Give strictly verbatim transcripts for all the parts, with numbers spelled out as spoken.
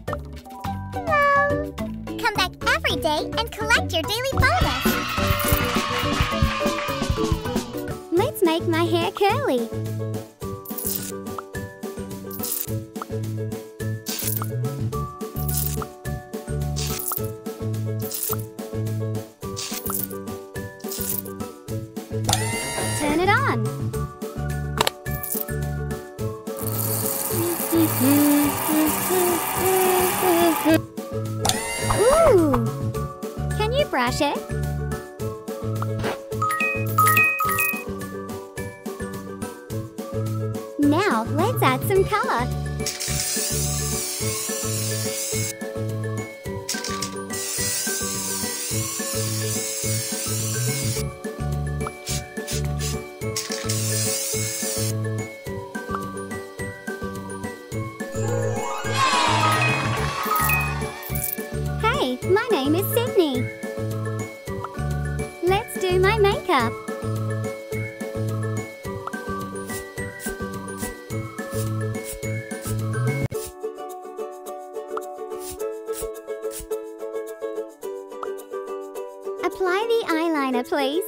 Hello! Come back every day and collect your daily bonus. Let's make my hair curly. Turn it on. Ooh! Can you brush it? Now let's add some color. Hey, my name is Sydney. Let's do my makeup. Apply the eyeliner, please.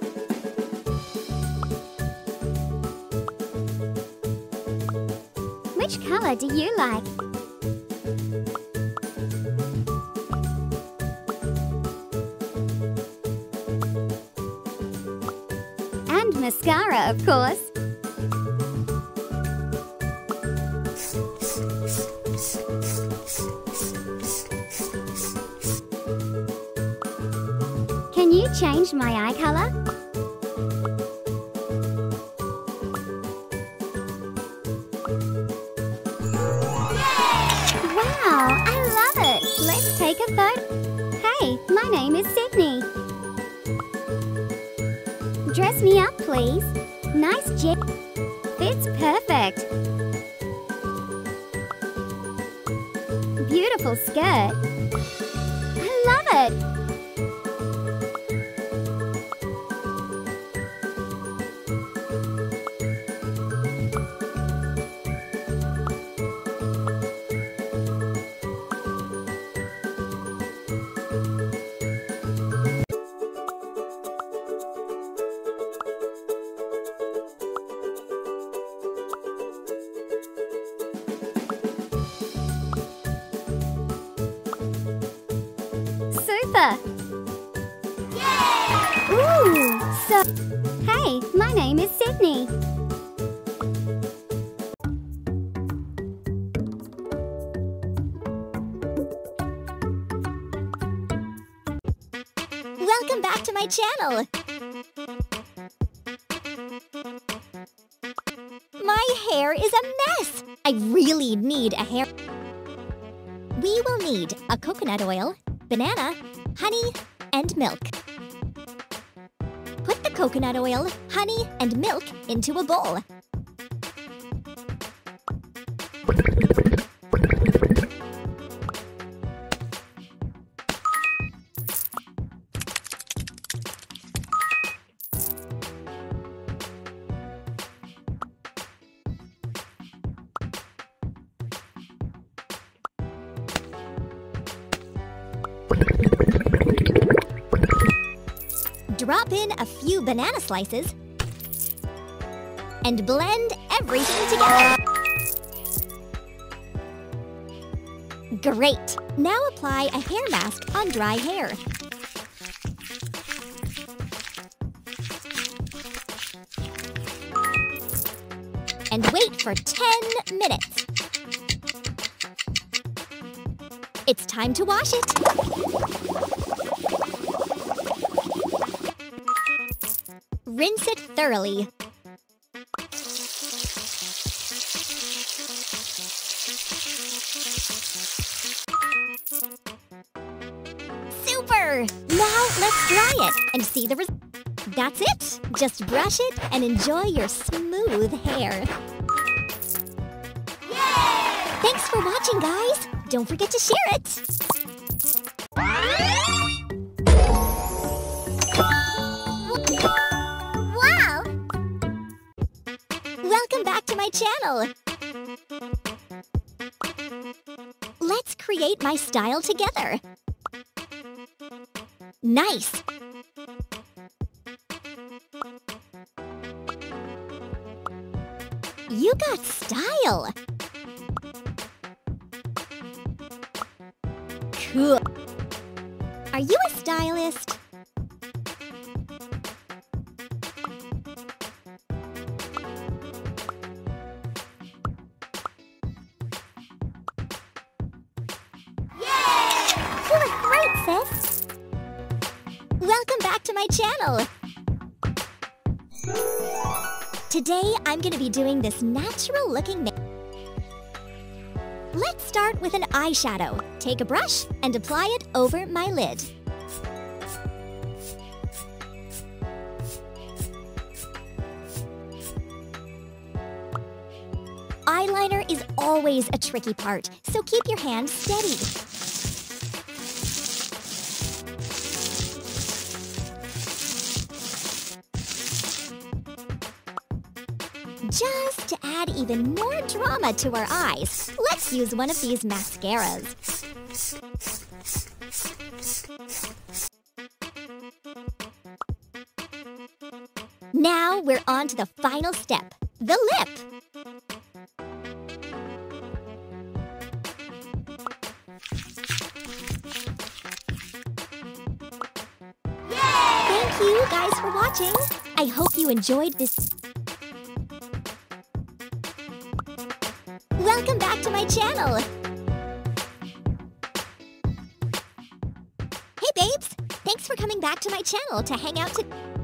Which color do you like? And mascara, of course. Can you change my eye color? Wow, I love it! Let's take a photo. Hey, my name is Sydney. Dress me up, please. Nice jig. Fits perfect. Beautiful skirt. I love it! Super! Yay! Ooh! So... Hey, my name is Sydney. Welcome back to my channel. My hair is a mess. I really need a hair. We will need a coconut oil, banana, honey, and milk. Put the coconut oil, honey, and milk into a bowl. Drop in a few banana slices and blend everything together. Great! Now apply a hair mask on dry hair. And wait for ten minutes. It's time to wash it. Rinse it thoroughly. Super! Now let's dry it and see the result. That's it! Just brush it and enjoy your smooth hair. Yay! Thanks for watching, guys! Don't forget to share it! Wow! Welcome back to my channel! Let's create create my style together. Nice! You got style! Cool! Are you a stylist? You look great, sis! Welcome back to my channel! Today, I'm going to be doing this natural-looking makeup. Let's start with an eyeshadow. Take a brush and apply it over my lid. Eyeliner is always a tricky part, so keep your hand steady. Just to add even more drama to our eyes, let's use one of these mascaras. Now we're on to the final step, the lip. Thank you guys for watching. I hope you enjoyed this. Welcome back to my channel! Hey babes! Thanks for coming back to my channel to hang out to...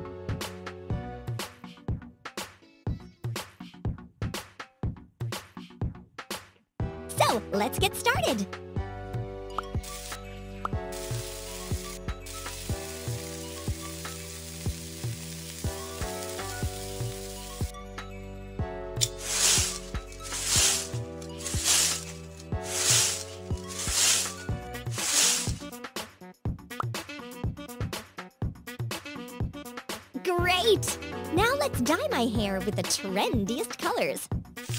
So, let's get started! Great! Now let's dye my hair with the trendiest colors.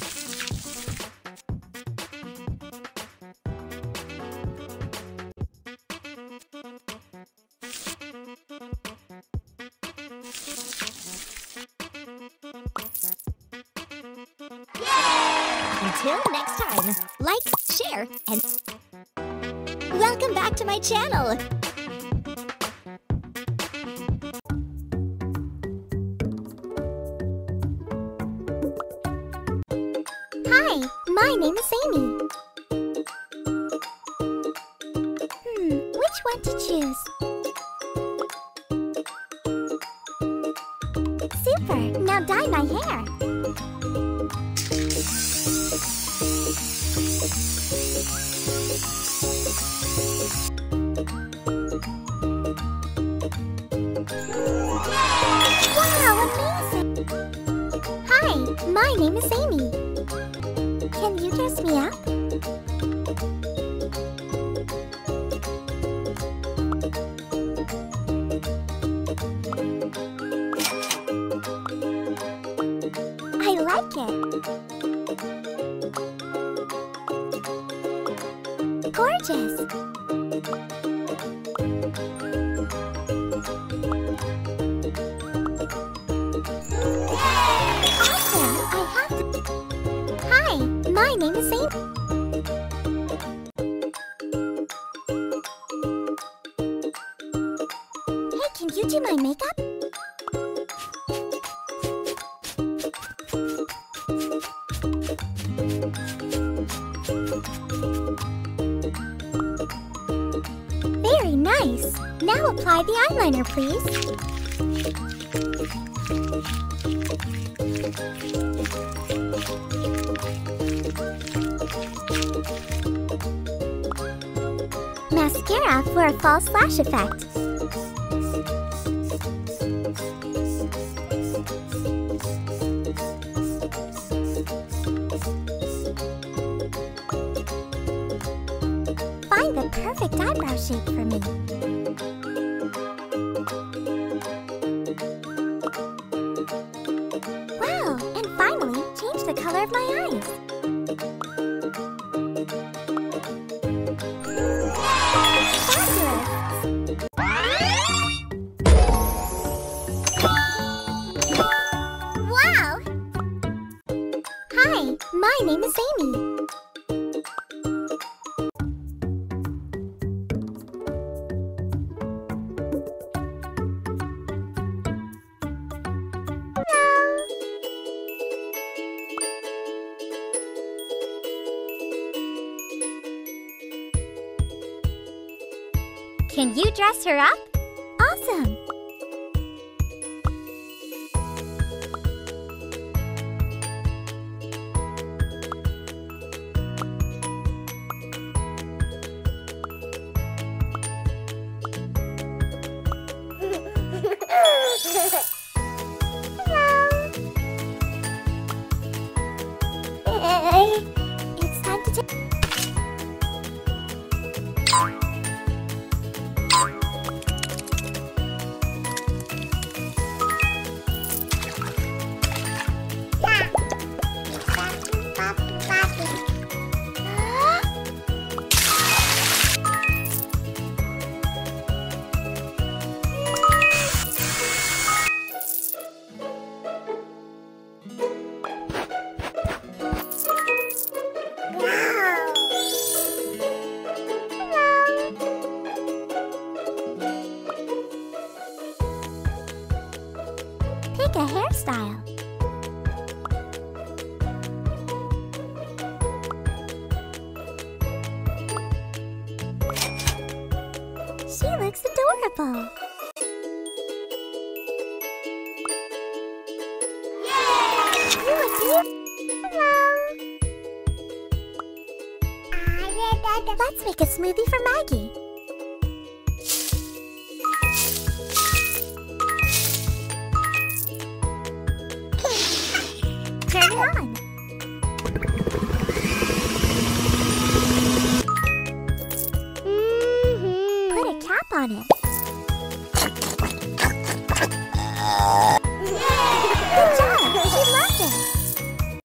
Until next time, like, share, and... Welcome back to my channel! Hi, my name is Amy. Hmm, which one to choose? Super! Now dye my hair. Wow, amazing! Hi, my name is Amy. Can you dress me up? I like it. Gorgeous. Awesome. I have to... Hi, my name is Amy. Hey, can you do my makeup? Very nice. Now apply the eyeliner, please. Mascara for a false lash effect. Find the perfect eyebrow shape for me. Wow, and finally, change the color of my eyes. name is Amy. Can you dress her up? Awesome! Hello! It's time to take... Pick a hairstyle. She looks adorable. Yay! You look beautiful. Hello. Let's make a smoothie for Maggie. Turn it on. Mm-hmm. Put a cap on it. Good job.